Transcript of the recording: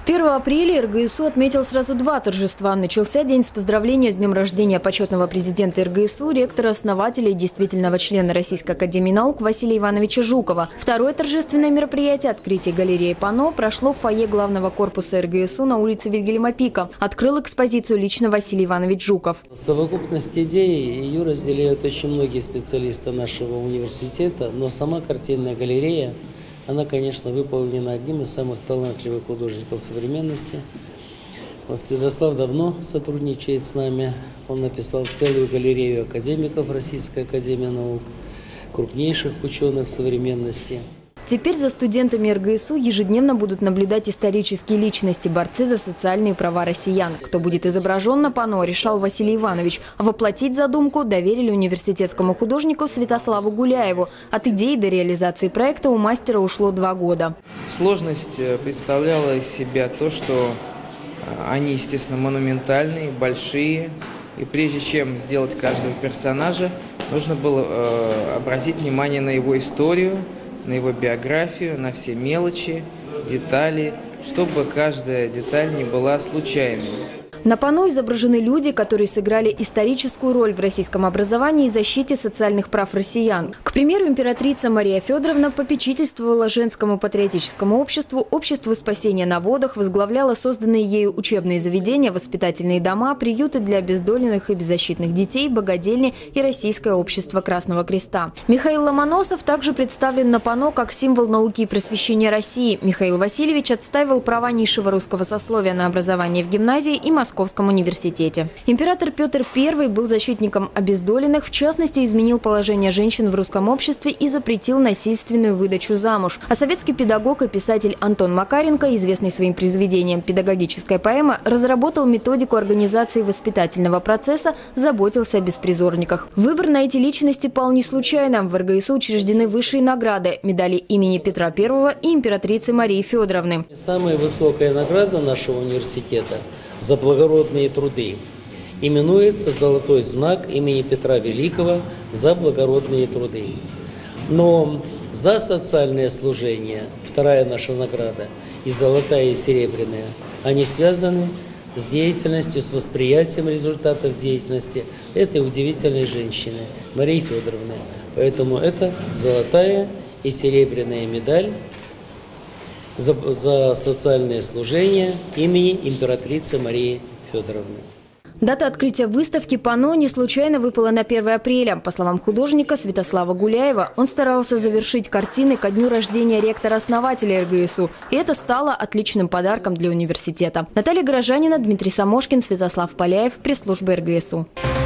1 апреля РГСУ отметил сразу два торжества. Начался день с поздравления с днем рождения почетного президента РГСУ, ректора-основателя и действительного члена Российской академии наук Василия Ивановича Жукова. Второе торжественное мероприятие – открытие галереи «Панно» прошло в фойе главного корпуса РГСУ на улице Вильгельма Пика. Открыл экспозицию лично Василий Иванович Жуков. Совокупность идей ее разделяют очень многие специалисты нашего университета, но сама картинная галерея, она, конечно, выполнена одним из самых талантливых художников современности. Святослав давно сотрудничает с нами. Он написал целую галерею академиков Российской академии наук, крупнейших ученых современности. Теперь за студентами РГСУ ежедневно будут наблюдать исторические личности, борцы за социальные права россиян. Кто будет изображен на панно, решал Василий Иванович. А воплотить задумку доверили университетскому художнику Святославу Гуляеву. От идеи до реализации проекта у мастера ушло 2 года. Сложность представляла из себя то, что они, естественно, монументальные, большие. И прежде чем сделать каждого персонажа, нужно было обратить внимание на его историю, на его биографию, на все мелочи, детали, чтобы каждая деталь не была случайной. На панно изображены люди, которые сыграли историческую роль в российском образовании и защите социальных прав россиян. К примеру, императрица Мария Федоровна попечительствовала женскому патриотическому обществу, обществу спасения на водах, возглавляла созданные ею учебные заведения, воспитательные дома, приюты для обездоленных и беззащитных детей, богадельни и Российское общество Красного Креста. Михаил Ломоносов также представлен на панно как символ науки и просвещения России. Михаил Васильевич отстаивал права низшего русского сословия на образование в гимназии и Московском университете. Император Петр I был защитником обездоленных, в частности, изменил положение женщин в русском обществе и запретил насильственную выдачу замуж. А советский педагог и писатель Антон Макаренко, известный своим произведением «Педагогическая поэма», разработал методику организации воспитательного процесса, заботился о беспризорниках. Выбор на эти личности пал не случайно. В РГСУ учреждены высшие награды – медали имени Петра I и императрицы Марии Федоровны. Самая высокая награда нашего университета за благородные труды именуется «Золотой знак имени Петра Великого за благородные труды». Но за социальное служение, вторая наша награда, и золотая, и серебряная, они связаны с деятельностью, с восприятием результатов деятельности этой удивительной женщины, Марии Федоровны. Поэтому это золотая и серебряная медаль за социальное служение имени императрицы Марии Федоровны. Дата открытия выставки «Панно» не случайно выпала на 1 апреля. По словам художника Святослава Гуляева, он старался завершить картины ко дню рождения ректора-основателя РГСУ. И это стало отличным подарком для университета. Наталья Горожанина, Дмитрий Самошкин, Святослав Поляев, пресс-служба РГСУ.